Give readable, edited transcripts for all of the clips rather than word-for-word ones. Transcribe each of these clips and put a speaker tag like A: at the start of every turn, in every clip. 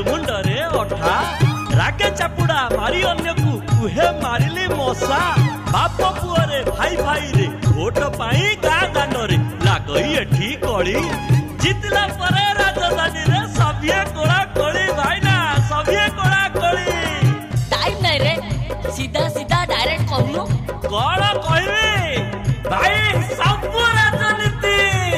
A: मुंडरे अठा रागे चापुड़ा मारी अन्य को कुहे मारिली मशा बाप पुअरे भाई भाई रे भोट पाई गाँ दान रे लागई एठी कड़ी जितला परे राजधानी रे सभे कोड़ा कोड़ी भाई ना सभे कोड़ा कोड़ी
B: टाइम नहीं रे सीधा सीधा डायरेक्ट कहूँ
A: कौन कहबी भाई सबू राजनीति।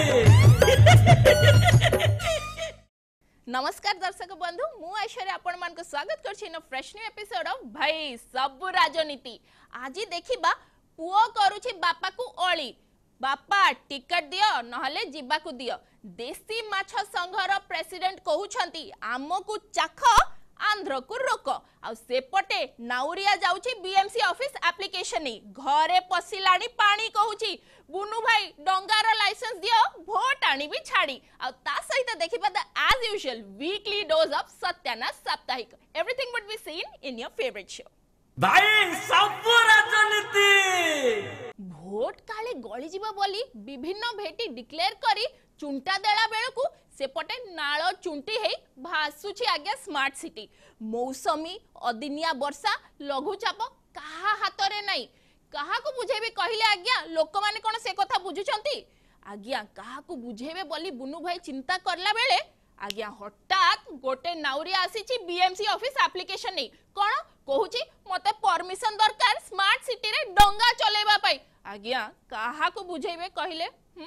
C: नमस्कार दर्शक बंधु मु ऐश्वर्य आपण मान को स्वागत करछि न फ्रेश न्यू एपिसोड ऑफ भाई सबू राजनीति। आज देखिबा पुओ करूछि बापा को ओली बापा टिकट दियो नहले जिबा को दियो। देसी माछ संघर प्रेसिडेंट कहउछंती आमको चाख आंध्र को रोक आ सेपटे नाउरिया जाउछि बीएमसी ऑफिस एप्लीकेशन घरे पसिलाणी पानी कहउछि बुनु भाई डंगार लाइसेंस दियो भोट आनी भी छाड़ी आ ता सहित देखिबा the as usual weekly dose of सत्यानाश साप्ताहिक everything would be seen in your favourite show
A: भाई सबू राजनीति।
C: भोट काले गली जीवा बोली विभिन्न भेटी डिक्लेयर करी चुंटा देला बेलकू सेपटे नाଳ चुंटी हेई भासुची आज्ञा स्मार्ट सिटी मौसमी अदिनिया वर्षा लघुचाप काहा हातरे नाही काहा को बुझेबे कहिले आज्ञा लोक माने कोन से कथा बुझुचंती आज्ञा काहा को बुझेबे बोली बुनु भाई चिंता करला बेले आज्ञा हठात गोटे नाउरिया आसीची बीएमसी ऑफिस एप्लीकेशन नै कोन कहूची मते परमिशन दरकार स्मार्ट सिटी रे डंगा चलेबा पाई आज्ञा काहा को बुझेबे कहिले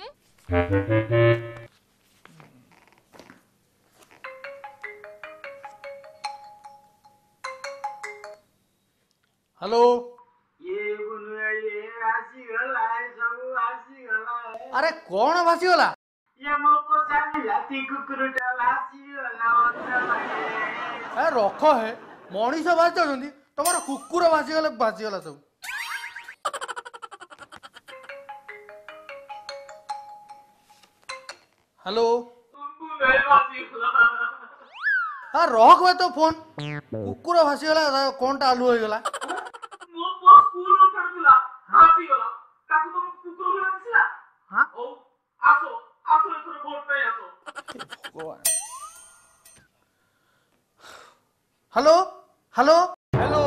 D: हेलो
E: ये आसी गला सब आसी गला
D: अरे कौन भासी गला
E: ये मो पोसानी लाती कुकुरटा भासी गला
D: ए रख है मनीष भासी जाउछंती तमरो कुकुर भासी गला सब। हेलो हाँ रख भाई तो फोन कुकुर भासी गला कौन टा आलू हो गला हेलो हेलो हेलो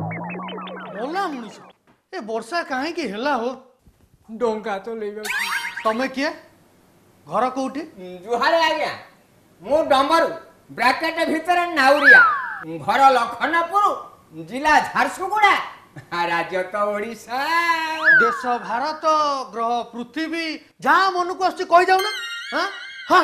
D: बोला मनीष ए वर्षा काहे की हेला हो
F: डोंका तो लेबे
D: तमे किए घर कोठी
F: जुहारे आज्ञा मु डंबरू ब्रैकेट भीतर नाउरिया घर लखनपुर जिला झारसुगुड़ा राज्य तो ओडिशा
D: देश भारत ग्रह पृथ्वी जहाँ मन को आछि कहि जाउ ना हां हां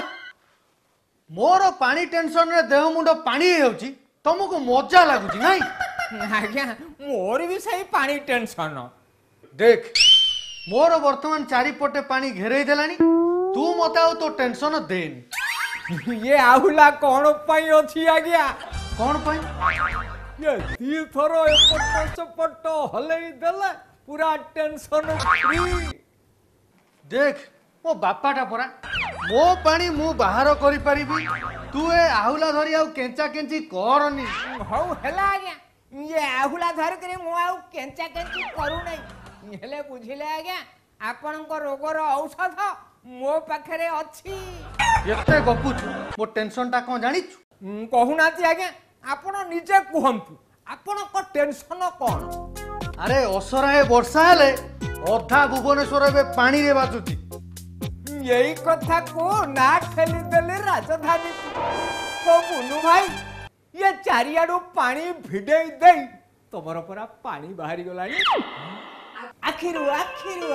D: मोर पानी टेंशन रे देह मुंड पानी हेउची तुमको मजा लागुची नहीं
F: आज्ञा मोर भी सही पानी टेंशन
D: देख मोर वर्तमान चारिपटे पानी घेरे देलानी तू मते आउ तो टेंशन देनी
F: ये आहुला कौन पाई अछि आज्ञा
D: कौन पाई
F: ये दी थरो एपट सपट हलई देले पूरा टेंशन फ्री
D: देख मो बापाटा परा मो पानी मु बाहर करि परिबी तू ए आहुला धरी आउ केंचा केंची करनी
F: हौ हेला आज्ञा ये आहुला धर करे मु आउ केंचा केंची करू नै हेले बुझिले आज्ञा आपन को रोगर औषध मो पाखरे अछि
D: एते गपुछु मो टेंशन टा कोन जानि
F: कहूनाती आज्ञा आपण निजे कहंतु आपण को टेंशन कोन
D: अरे असराए वर्षा हेले अधा भुवनेश्वर बे पानी रे बाजुची
F: यही कथा को ना खेली देले राजधानी को बुनु भाई ये चारियाडू पानी भिडेई देई तमरो परा पानी बाहरी गलानी आखिरु आखिरु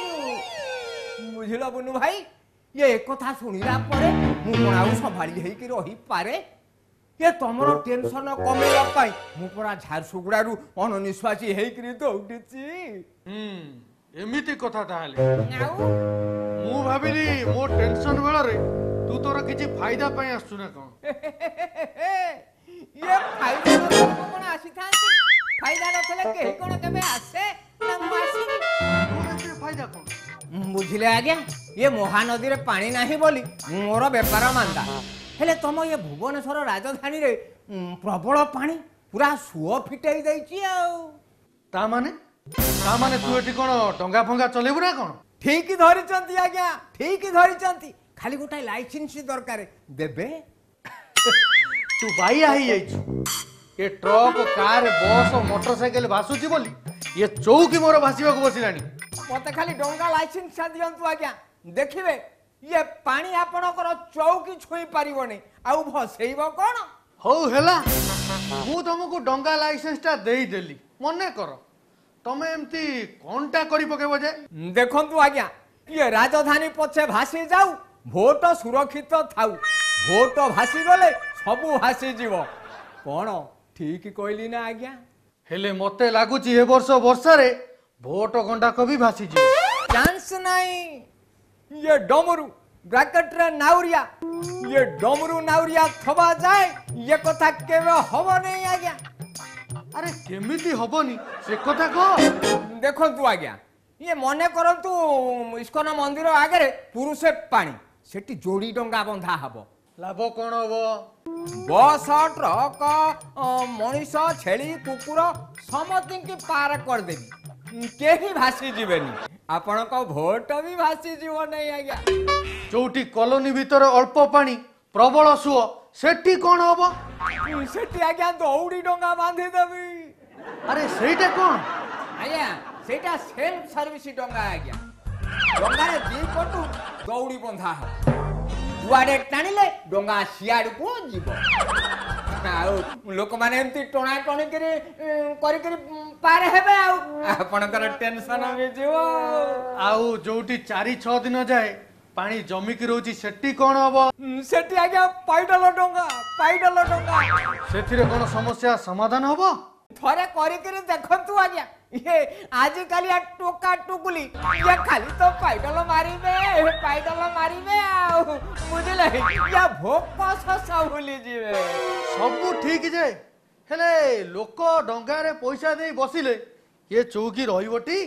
F: आखिरु बुझिला बुनु भाई ये एक कथा सुनिला परे मु कोणाउ संभाली हेई कि रही पारे ये तमरो टेंशन कमेला पाई मु परा झारसुगुडारू अननिश्वासी हेई कि दौडिची
D: एमिति कथा ताहले मु भाबिली मो टेंशन बेला रे तू तोर किछि फायदा पाई आसु ना कोन
F: ये फायदा कोन आसी थांती फायदा नथले केही कोन केबे आसे ना मु आसी
D: फायदा कोन
F: बुझिले आज्ञा ये महानदी रे पानी नाही बोली मोर व्यापार मांदा हेले तम ये भुवनेश्वर राजधानी रे प्रबल पानी पूरा सुओ फिटेई दैची आ
D: ता माने तू एठी कोन डंगा फंगा चलेबु ना कोन
F: ठीक धरिचंती आज्ञा ठीक धरिचंती खाली गोटाए लाइसेंस दरकार देबे
D: तू बाइया ही ये ट्रक कार बस मोटरसाइकिल भासुची बोली ये चौकी मोर भासीबा को बसिलानी
F: मते खाली डंगा लाइसेंस दियंतु आज्ञा देखिबे ये पानी आपणकर चौकी छुई पारिबनी आउ भसेइबो कोन
D: हौ हेला मु तुमको डंगा लाइसेंस टा देई देली मने कर तमे एमती कोनटा करी पकेबो जे
F: देखंतु आज्ञा ये राजधानी पछे भासी जाऊ भोट सुरक्षित थाऊ भोट भासी गले सबु भासी जीवो कोन ठीक कहली ना आज्ञा
D: हेले मते लागुची हे वर्ष वर्षा रे भोट गंडा को भी भासी जी
F: चांस नहीं ये डमरू ब्रैकेट रे नाउरिया ये डमरू नाउरिया थबा जाए ये कथा केवे हबो नहीं आज्ञा
D: अरे केमिति हबोनी से कथा को
F: देखंतु आज्ञा ये मने करंतु इस्कन मंदिर आगे पुरुष पानी सेठी जोड़ी डंगा बंधा हबो
D: लाभ कौन हबो
F: बस ट्रक मनीष छेली कुकुर समति की पार कर देबी केही भासी जीवेनी आपण को भोट भी भासी जीव नहीं आज्ञा
D: जोटी कॉलोनी भीतर अल्प पानी प्रबल सुओ सेठी कौन हबो
F: सेठी आज्ञा दौड़ी डंगा बांधी देबी
D: अरे सेटा कौन
F: आज्ञा सेटा सेल्फ सर्विस डंगा आज्ञा डंगा रे दी पटू दौड़ी बंधा है दुआडे टाणिले डंगा सियाड़ को जीव लोक माने एमती टोणा टणी करी पार हेबे आपणकर टेंशन भी जीव
D: आउ जोटी 4-6 दिन जाए पानी जमिकी रोची सेठी कौन हबो
F: सेठी आज्ञा पाइडल डंगा
D: सेथिरे कोन समस्या समाधान हबो
F: थरे करी देखंतु आज्ञा ये आज काली टोका टुकुली ये खाली तो पाइडल मारिबे आ बुझले या भोक सस भूली जीवे
D: सबु ठीक जे हेले लोक डंगा रे पैसा दे बसिले ये चौकी रहिबोटी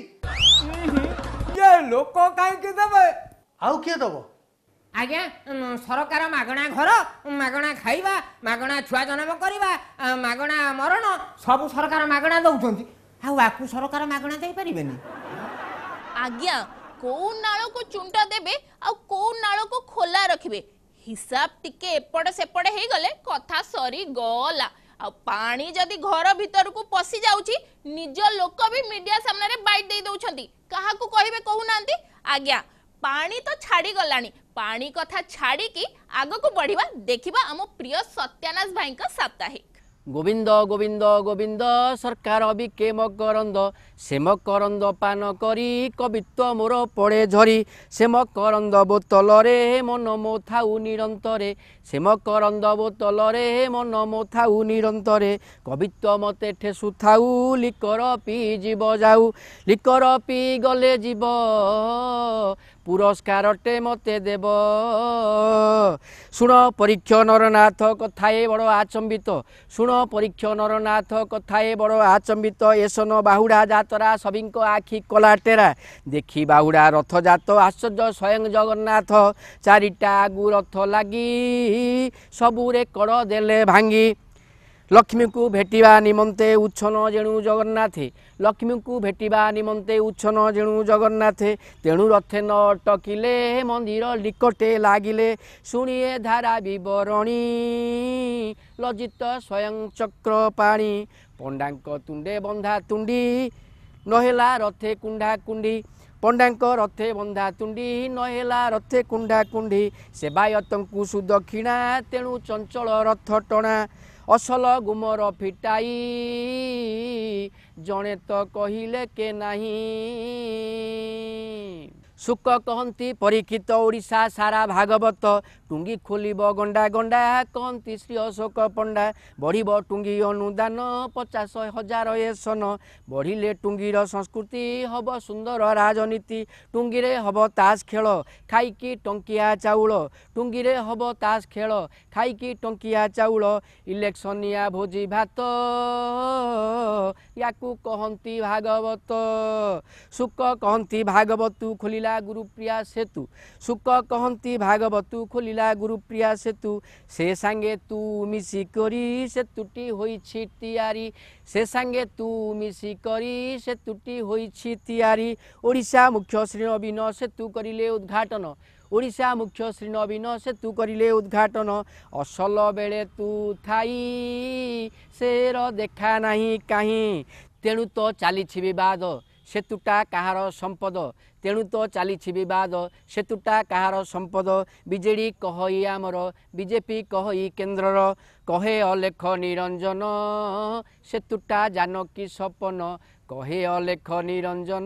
F: ये लोक काई के देबे
D: आउ के दबो
F: आज्ञा सरकार मागणा घर मागणा खाइबा मागणा छुआ जन्म करवा मागणा मरण सब सरकार मागणा दउछंती आकु सरकार मागणा दे परिबेनी
C: आज्ञा को नाଳ को चुंटा देबे आ को नाଳ को खोला रखिबे हिसाब टिके एपड़ सेपड़ हे गले कथा सरी गला आ पानी जदी घर भीतर को पसी जाउची निज लोक भी मीडिया सामने रे बाइट दे दउछंती काहा को कहिबे कहू नांती आज्ञा पानी तो छाड़ी गलानी पानी कथा छाड़ी की आगो को बढ़िबा देखिबा हम प्रिय सत्यानाश भाई का साप्ताहिक
B: गोविंद गोविंद गोविंद सरकार अबिके मकरंद से मकरंद पान करी कवित्व मोर पड़े झरी से मकरंद बोतल रे मन मो थाउ निरंतरे से मकरंद बोतल रे मन मो थाउ निरंतरे कवित्व मते ठेसु थाउ लिकर पी जीव जाऊ लिकर पी गले जीव पुरस्कारटे मते देव शुण परीक्ष नरनाथ कथाए बड़ आचंबित शुण परीक्ष नरनाथ कथाए बड़ आचंबित एसन बाहुड़ा जातरा सबिंक आखि कला टेरा देखी बाहुड़ा रथ जात आश्चर्य स्वयं जगन्नाथ चारिटा आगु रथ लगी सबुरे कड़ देले भांगी लक्ष्मी को भेटिबा निमंते उच्छन जेणु जगन्नाथे लक्ष्मी को भेटिबा निमंते उच्छन जेणु जगन्नाथे तेणु रथे न अटकिले मंदिर निकटे लागिले शुणिए धारा विवरणी लज्जित स्वयं चक्र पाणी पंडांक तुंडे बंधा तुंडी नहेला रथे कुंडा कुंडी पंडांक रथे बंधा तुंडी नहेला रथे कुंडा कुंडी सेवायतंकु सुदक्षिणा तेणु चंचल रथ टणा असल गुमर फिटाई जणे तो कहिले के नाही सुख कहती परीक्षित ओडिशा सारा भागवत टुंगी खोलिब गंडा गंडा कहती श्री अशोक पंडा बढ़िब टुंगी अनुदान 50,000 एसन बढ़िले टुंगीर संस्कृति हब सुंदर राजनीति टुंगीरे हब ताश खेल खाइकी टंकिया चाउल टुंगीरे हब ताश खेल खाइकी टंकिया चाउल इलेक्शनिया भोजी भात याकू कहती भागवत सुख कहती भागवत खोलिला गुरुप्रिया सेतु सुख कहती भागवत खोलिला गुरुप्रिया सेतु से सांगे तू मिसी करी सेतुटी होइछि तियारी से सांगे तू मिसी करी सेतुटी होइछि तियारी ओडिशा मुख्य श्री नवीन सेतु करिले उद्घाटन ओडिशा मुख्य श्री नवीन सेतु करिले उद्घाटन असल बेले तू थाई शेर देखा नहीं कहीं तेणु तो चली विवाद सेतुटा कहार संपद तेणु तो चली विवाद सेतुटा कहार संपद बीजेडी कही आमर बीजेपी कही केन्द्रर कहे अलेख निरंजन सेतुटा जानकी सपन कहे अलेख निरंजन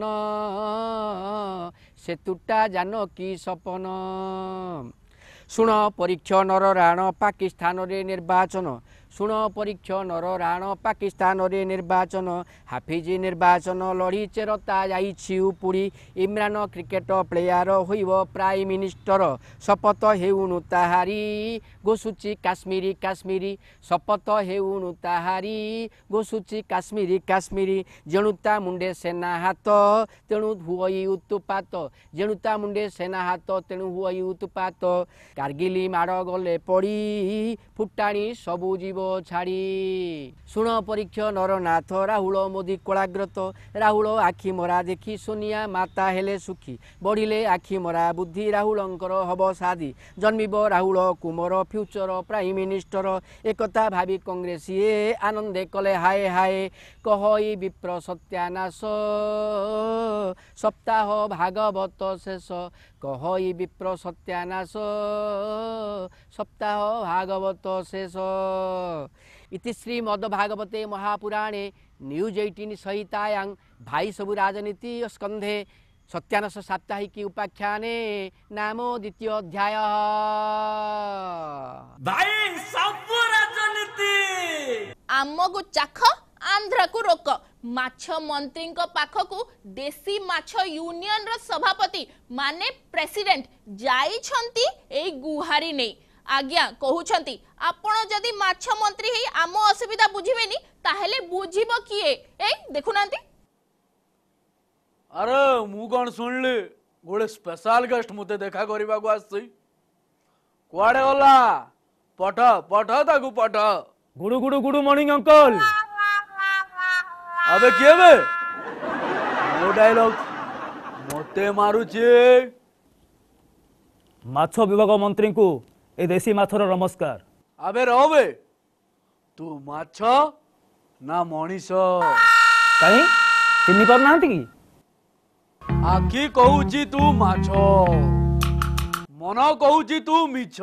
B: सेतुटा जानकी सपन शुण परीक्षणर राण पाकिस्तान रे निर्वाचन शुण परीक्षणर राण पाकिस्तान रे निर्वाचन हाफिजी निर्वाचन लड़ी चेरता जाइछि उपुड़ी इमरान क्रिकेट प्लेयर होइब प्राइम मिनिस्टर शपथ हेउनु ताहारी गोसुची काश्मीरी काश्मीरी शपथ हेउनु ताहारी गोसुची काश्मीरी काश्मीरी जेणुता मुंडे सेना हाथ तेणु हुई उत्पात जेणुता मुंडे सेना हाथ तेणु हुई उत्पात कारगिली माड़ गले पड़ी फुटाणी सबु जीव छाड़ी शुण परीक्ष नरनाथ राहुल मोदी कलाग्रत राहुल आखि मरा देखी सोनिया माता हेले सुखी बढ़िले आखि मरा बुद्धि राहुलंकर हब सादी जन्मिब Rahul Kumar future prime minister एकता भावी कांग्रेसीए आनंदे कले हाय हाय कहई विप्र सत्यानाश सप्ताह भागवत शेष कहई विप्र सत्यानाश सप्ताह भागवत शेष इति श्री मद भागवते महापुराणे न्यूज 18 सहितायां भाई सबु राजनीति स्कंधे सत्यानाश साप्ताहिकी उपाख्याने नामो द्वितीय अध्याय
A: भाई सबु राजनीति
C: आमको चाख आंध्र को रोक माछ मंत्री पाखकू देसी माछ यूनियन रो सभापति माने प्रेसिडेंट जाई छंती एई गुहारी नहीं आज्ञा कहउछंती आपण जदि माछ मंत्री हे आम असुविधा बुझिबेनी ताहेले बुझिबो किए ए देखुनांती
G: अरे मु कौन सुनली गोटे स्पेशल गेस्ट मुते देखा करबा को आसी कुआडे गला पठ पठ ताकू पठ
H: गुडू गुडू गुडू मॉर्निंग अंकल
G: अबे किए बे नो डायलॉग मते मारुचे
H: माछ विभाग मंत्री को ए देसी माछर नमस्कार
G: अबे रहो बे तू माछ ना मनीष
H: कहीं चिन्नी पर नांती की
G: आखि कहूची तू माछ मन कहूची तू मिछ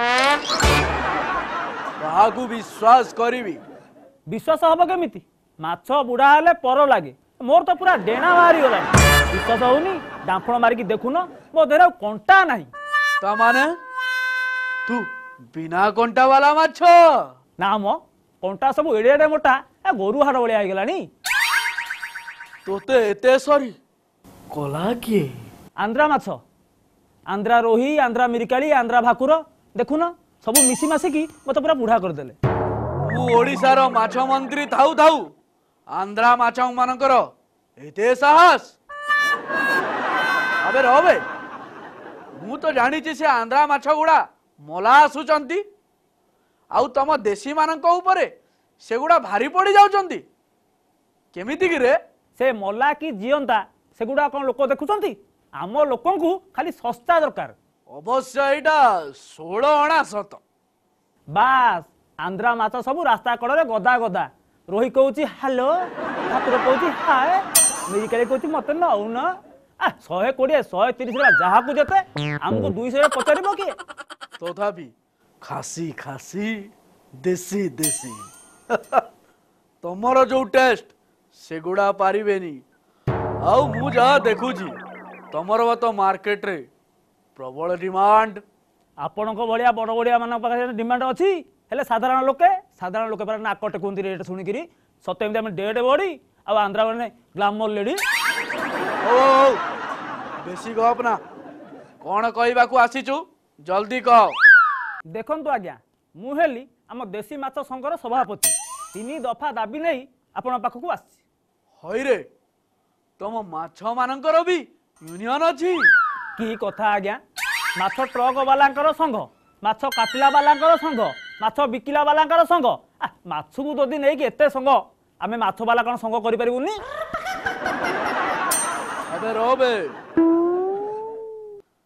G: काहाकू विश्वास करिवि
H: विश्वास हब केमिति माछ बुढ़ा हेले पर लागे मोर तो पूरा डेणा बाहरी गला विश्वास होनी डांफण मारिकी देखुन मो देह कंटा नहीं
G: ता माने तू बिना कंटा वाला माछ
H: ना मो कंटा सब एडे एडे मोटा ए गोरु हाड़ भलिया हो गलानी
G: तोते एते सरी कला किए
H: आंध्रा माछ आंध्रा रोही आंध्रा मिरिकाली आंध्रा भाकुर देखुन सब मिसी मासिकी मत पूरा बुढ़ा कर देले
G: तू ओडिसा रो माछ मंत्री थाउ थाउ आंध्रा माछ मानकर एते साहस अबे रहबे मु तो जानी से आंध्रा माछ गुड़ा मला आसुचंती आउ तम देशी मानक ऊपरे सेगुड़ा भारी पड़ी जाउचंती केमिति कि रे
H: से मला कि जियंता सेगुड़ा कौन लोक देखुचंती आम लोकंकु खाली सस्ता दरकार
G: अवश्य एटा 16 अणा सत
H: बास आंध्रा माछ सब रास्ता कड़े गदा गदा रोही कहूची हेलो ठाकुर कहूची हाय मेडिकल कहूची मत नौन 120 130 जहा को जेते हमको 200 पचारिबो कि
G: तथापि खासी खासी देसी देसी तमरो जो टेस्ट सेगुड़ा पारिबेनी आउ मु जा देखुची तमरो तो मार्केट रे प्रबल डिमांड
H: आपण को बड़िया बड़ बड़िया मान पाखे डिमांड अछि हेले साधारण लोके पर नाक टेकुंती रेट सुनिकिरी सत्यम हम डेड बड़ी आ आंध्रा माने ग्लैमर लेडी
G: ओ बेसी गप ना कौन कहबा को आसीचु जल्दी कह
H: देखंतु आज्ञा मु हेली आम देसी माछ संघर सभापति 3 दफा दाबी नहीं आपण पाखकू आसी
G: हई रे तम माछ मानकर भी यूनियन अछि
H: की कथा आज्ञा माछ ट्रक वालांकर संघ माछ काटिला वालांकर संघ माछ बिकिला वालांकर संघ माछ को जदि नहीं कि एते संघ आमे माछ वाला कोन संघ करि परिबुनी
G: अबे रोबे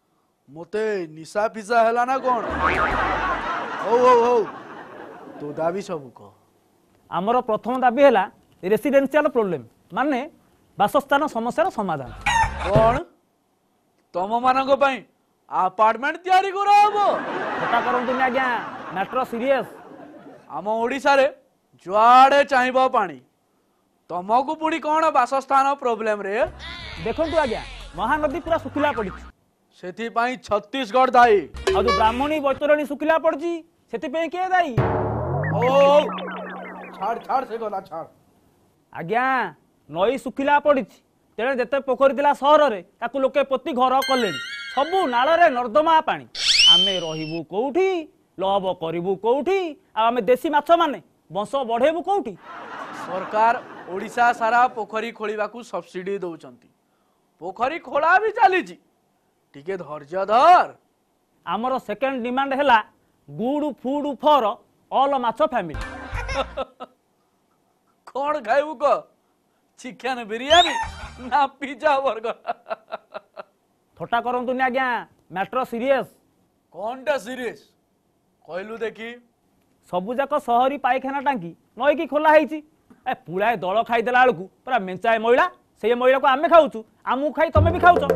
G: मते निशा पिसा हैला ना कौन हो तो दाबी सब कह
H: आमर प्रथम दाबी है रेसिडेंशियल प्रोब्लेम माने बासस्थान समस्यार समाधान।
G: कौन तम मानक पई अपार्टमेंट तैयारी करा हबो
H: हटा करंतुनी आज्ञा मैटर सीरियस।
G: आम ओडिसा रे जुआड़े चाहिबो पानी तमको पुणी कौन बासस्थान प्रोब्लेम रे
H: देखंतु आज्ञा महानदी पूरा सुखिला पड़ी
G: सेथि पई छत्तीसगढ़ दाई
H: आ जो ब्राह्मणी बैतरणी सुखिला पड़ी सेति पे के दाई
G: ओ छाड़ से गला छाड़
H: आज्ञा नई सुखिला पड़ी तेरे जेते पोखरी दिला सहर रे ताकू लोके पति घर कले सबु नाल रे नर्दमा पानी आमे रहिबु कोउठी लहब करिबु कोउठी आ आमे देसी माछ माने वंश बढ़ेबु कोउठी।
G: सरकार ओडिशा सारा पोखरी खोलिबाकू सब्सिडी दउचंती पोखरी खोला भी चली टिके धैर्य धर।
H: आमर सेकेंड डिमांड हैला गुड फूड फॉर ऑल माछ फैमिली।
G: कौन खाइबू क चिकन बिरयानी ना पिज्जा बर्गर
H: थोटा करंतुनी आज्ञा मैटर सीरियस।
G: कौनटा सीरियस कहलु देखी
H: सबु जाक सहरी पायखाना टांकी नई की खोला ହେଇଛି ए पुळाए दଳ खाइदेला बेलू पूरा मेंचाए मैला से मैला को आमे खाऊचु आमु खाई तमे भी खाऊच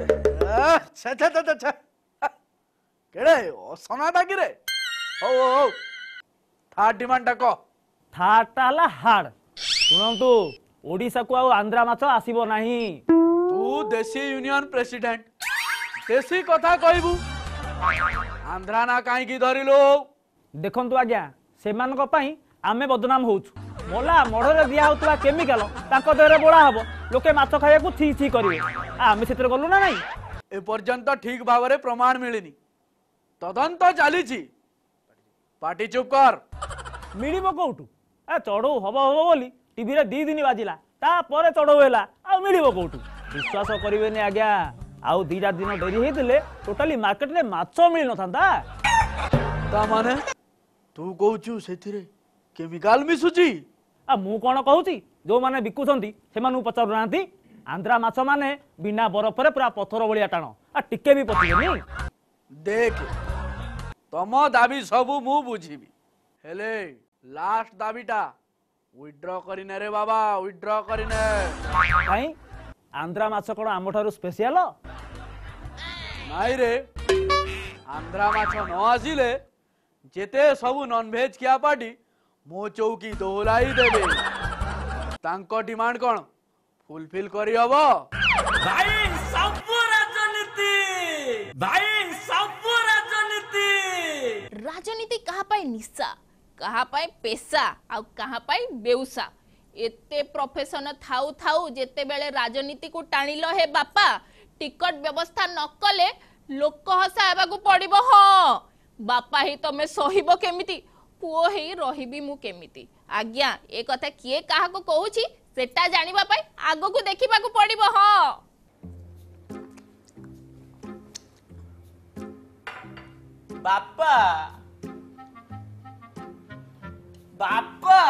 G: केड़े असना टाकी रे हो थार्ड डिमांड टा को
H: थाटा हला हार्ड सुनंतु ओडिसा को आंध्रा माछ आसीबो नाही।
G: तू देशी यूनियन प्रेसिडेंट देशी कथा कहबू आंध्रा ना काई की धरिलो
H: देखंतु आज्ञा सेमानक पई आमे बदनाम होउछु मोला मढ़रे दिया होतला केमिकल ताको देहरे बोळा हबो लोके माछ खाया को थी थी करिवे आमे सेतर गलु ना नाही
G: ए पर्यंत ठीक भावरे प्रमाण मिलिनी तदंत चालीछि पार्टी चुप कर
H: मिलिबो कोउटु ए चढ़ौ हबो हबो बोली टीवी रे 2 दिन बाजिला ता परे चढ़ौ हैला आ मिलिबो कोउटु विश्वास करिवेनी आज्ञा आउ 2 दिन डेरी हेतिले टोटली मार्केट रे माछ मिल न थांदा
G: ता माने तू कहूचु सेथिरे केमिकल मिसुची
H: आ मु कोन कहूची जो माने बिकुछंती से मानु पचारु नांती आंध्रा माछ माने बिना बरफ रे पूरा पत्थर बलिया टाण आ टिके भी पतिबेनी।
G: देख तम दाबी सब मु बुझीबी हेले लास्ट दाबीटा विथड्रॉ करिने रे बाबा विथड्रॉ करिने
H: काई आंध्रा माछ कोन आमठारु स्पेशल
G: नाई रे आंध्रा माछ न आसिले जेते सब नॉन वेज किया पार्टी मो चौकी दोहलाई देबे तांको डिमांड कोन फुलफिल करी हबो
A: भाई सबु राजनीति
C: राजनीति कहा पाए निशा कहा पाए पेशा आ कहा पाए बेउसा एते प्रोफेशन थाउ थाउ जेते बेले राजनीति को टाणिल हे बापा टिकट व्यवस्था न कले लोक हसा हेबाकू पड़िबो ह बापा ही तमे सहिबो केमिति पुओ ही रहिबी मु केमिति आज्ञा ए कथा किए काहा को कहूची सेटा जानिबा पाई आगो को देखिबा को पड़िबो ह।
A: बापा बापा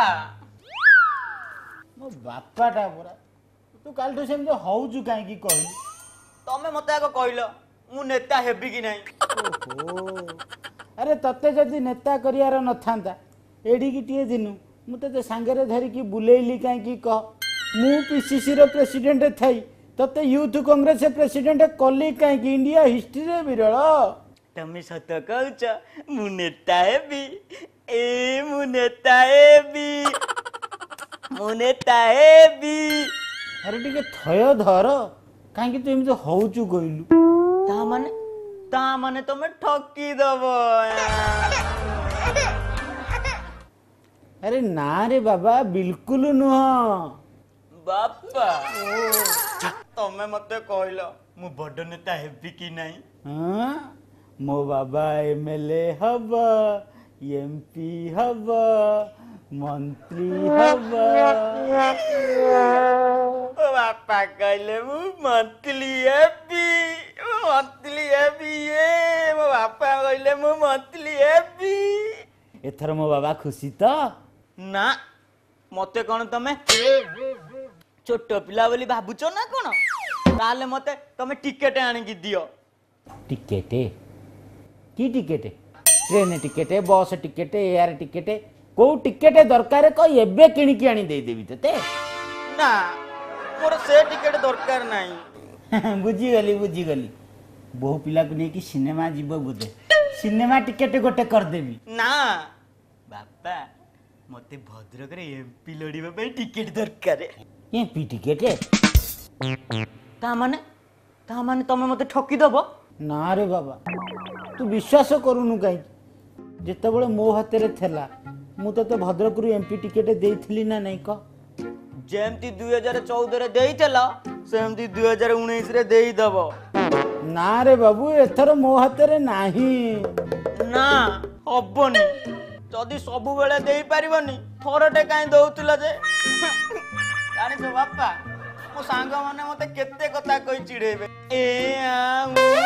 I: मो बापाटा परा तू काल तो सेम होउजु काहे की कहली
A: तमे मते आको कहलो मु नेता हेबी कि नाही
I: ओहो अरे तते जदि नेता करियार नथांता एडी की टिए दिनु मु तते सांगरे धरि की बुलेइली काहे की कह मु पीसीसी रो प्रेसिडेंट थाई तते यूथ कांग्रेस प्रेसिडेंट कली काहे की इंडिया हिस्ट्री रे विरल
A: तमे सत कहउछ मु नेता हेबी ए मु नेता हेबी
I: अरे टिके थय धर काहे की तू एम होउचु कहलु
A: ता माने तमे ठकी दबो
I: अरे ना रे बाबा बिल्कुल नुह
A: बापा तमे मते कहलो मु बड़ नेता हेबी कि नाही
I: हाँ मो बाबा एमएलए हब एमपी हब मंत्री हब
A: ओ बापा कहले मु मंथली हेबी ये मो बापा कहले मु मंथली हेबी
I: एथर मो बाबा खुशी तो
A: ना मते कोन तमे छोट पिला बोली भाबुचो ना कोन ताले मते तमे टिकेट आनी की दियो
I: टिकेट की ticket train ticket bus ticket air ticket को टिकेट दरकार कह एबे किणिकी आनी दे देबी तते
J: ना मोर से टिकेट दरकार नाही
I: बुझीगली बहु पिला को नहीं कि सिनेमा जीव बोधे सिनेमा टिकेट गोटे कर देबी
J: ना बापा मते भद्रक रे एमपी लड़ीबा पे टिकेट दरकार
I: एमपी टिकेट
J: ता माने तमे मते ठकी दबो
I: ना रे बाबा तू विश्वास करूनु कहीं जिते बड़े मो हाथ रे थेला मु तो भद्रक रु एमपी टिकेट देइथिली ना नहीं क
J: जेमती 2014 रे देइतला सेमती 2019 रे देई दबो
I: ना रे बाबू एथर मो हाथ रे नाही
J: ना हबनी जदी सब बेले देई परिबनी थोरटे काई दउतला जे जानि तो बापा मो सांग माने मते केते कथा कहि चिड़ेबे ए आ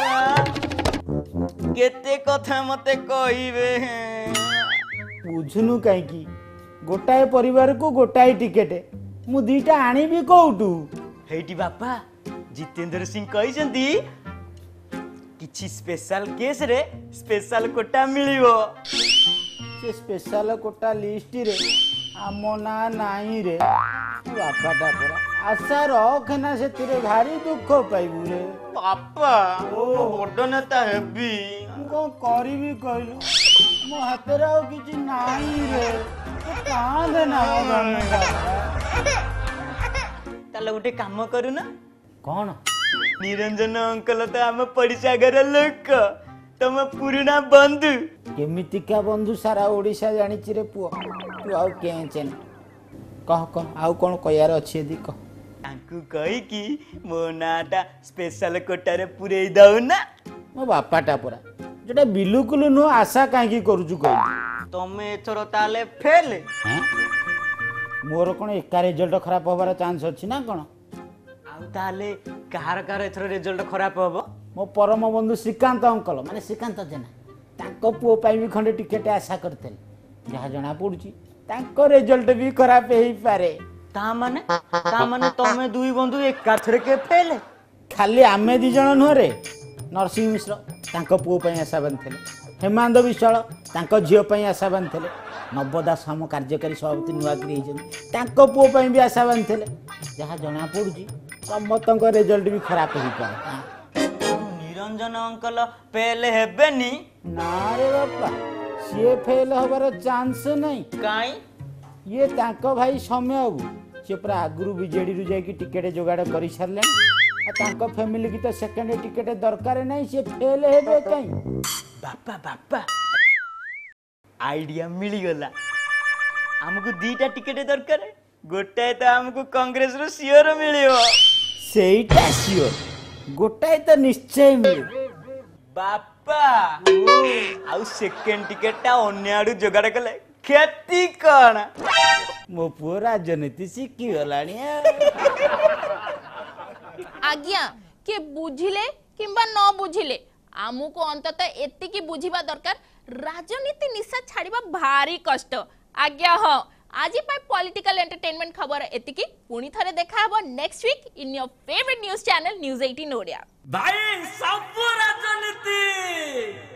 J: केते कथा मते कहिबे
I: बुझुनु कहीं की गोटाए परिवार को गोटाए टिकेट मु दीटा आनी भी कोउटू
J: हेटी बापा जितेंद्र सिंह कहिसंती किछि स्पेशल केस रे स्पेशल कोटा मिलिबो
I: से स्पेशल कोटा लिस्ट रे आमो ना नाही रे बापाटा पूरा आशा रखना से तेरे भारी दुख पाइबू रे
J: बापा ओ बड़ नेता हेबी
I: को करिबी कहलु मो हाथे रे किछि नाही रे तो कांद ना
J: ताले गोटे काम करू ना
I: कौन
J: निरंजन अंकल तो आम पड़िसा घर लोक तुम पुराना बंधु
I: केमितिका बंधु सारा ओडिशा जानी रे पुओ तू आउ केचेन कह आउ कौन कहयार अछि यदि कह
J: तांकु कहि कि मो नाटा स्पेशल कोटा रे पुरेई दउ ना
I: मो बापाटा पूरा जेटा बिलकुल नो आशा काहे करूछु कहि
J: तमे एथरो ताले फेल
I: मोर कोन एका रिजल्ट खराब होबार चांस अछि ना कोन
J: आउ ताले कार एथरो रिजल्ट खराब होबो
I: मो परम बंधु श्रीकांत अंकल माने श्रीकांत जेना तांको पुओ पाई भी खंडे टिकेट आशा करतेल जहा जणा पडुची तांको रिजल्ट भी खराब हेई पारे
J: ता माने तमे दुई बंधु एकाथरे के फेल
I: खाली आमे दी जण न रे नरसिंह मिश्र तांको पुओ पाई आशा बांधले हेमांद विशाल तांको झियो पाई आशा बांधले नवदास हम कार्यकारी सभापति नुआकरी तांको पुओ पाई भी आशा बांधले जहा जणा पडुची समतंको रिजल्ट भी खराब हेई पारे
J: निरंजन अंकल फेल हेबेनी
I: ना रे बापा सी फेल हबार चांस नहीं
J: काई
I: ये तांको भाई समय बाबू से पूरा आगु बीजेडी रु जाई टिकेट जोगाड़ कर सारे तांको फैमिली की तो सेकंड टिकेट दरकार नहीं से फेल हेबे कहीं
J: बापा आइडिया मिली गला हमको दीटा टिकेट दरकार गोटाए तो हमको कांग्रेस रो सियोर मिलियो
I: सेईटा सियोर गोटाए तो निश्चय मिले
J: बापा आउ सेकंड टिकेट अन्य आडू जोगाड़ कले खेती कौन
I: मो पुओ राजनीति शिखी गलानी
C: आज्ञा के बुझिले किंबा न बुझिले आमुको अंततः एतिकी बुझिबा दरकार राजनीति निशा छाड़िबा भारी कष्ट आज्ञा हो आज पाई पॉलिटिकल एंटरटेनमेंट खबर एतिकी पुणी थरे देखा हबो next week in your favourite news channel news 18 Odia
A: भाई सबु राजनीति